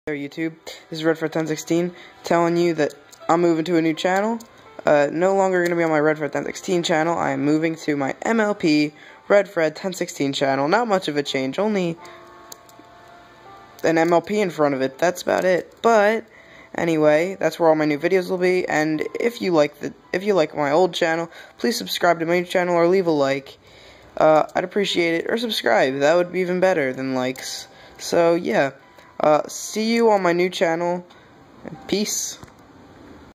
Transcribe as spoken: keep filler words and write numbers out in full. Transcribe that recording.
YouTube, this is Redfred ten sixteen telling you that I'm moving to a new channel. Uh, no longer going to be on my Redfred ten sixteen channel. I am moving to my M L P Redfred ten sixteen channel. Not much of a change, only an M L P in front of it. That's about it. But anyway, that's where all my new videos will be. And if you like the if you like my old channel, please subscribe to my new channel or leave a like. Uh, I'd appreciate it. Or subscribe. That would be even better than likes. So yeah. Uh, see you on my new channel. Peace.